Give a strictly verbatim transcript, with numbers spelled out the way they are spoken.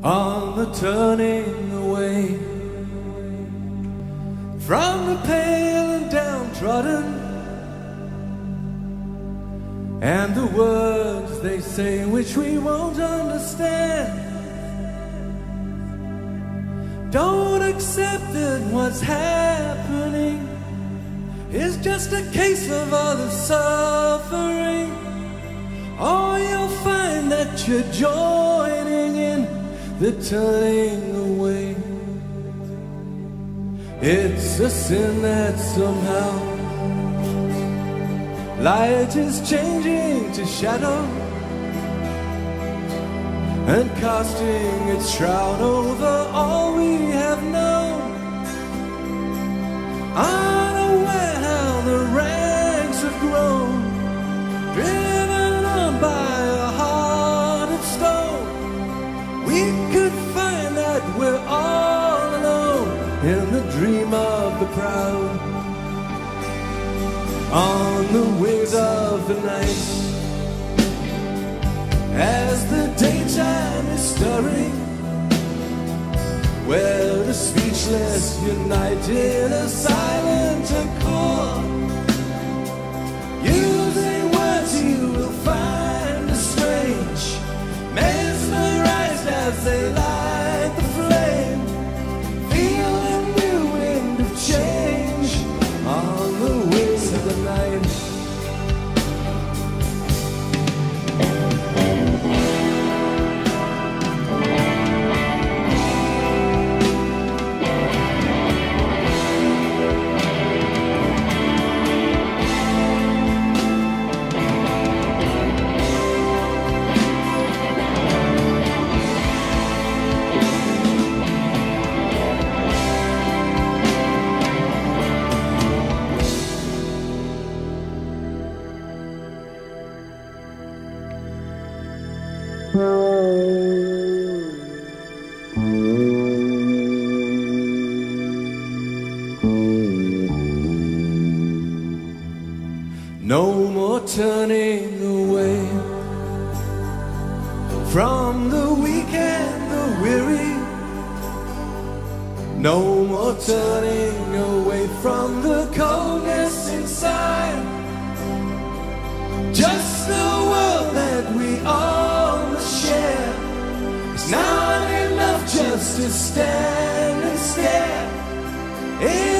on the turning away from the pale and downtrodden, and the words they say which we won't understand. Don't accept that what's happening is just a case of other suffering, or you'll find that you're joining in the turning away. It's a sin that somehow light is changing to shadow and casting its shroud over all we have known. Unaware how the ranks have grown, driven on by a heart of stone, we could find that we're all alone in the dream of the proud. On the wings of the night, as the daytime is stirring, where the speechless unite in a silent accord, using words you will find as strange, mesmerized as they light the flame. Feel a new wind of change on the wings of the night. No more turning away from the weak and the weary. No more turning away from the coldness inside. Just the world that we all must share. It's not enough just to stand and stare. It's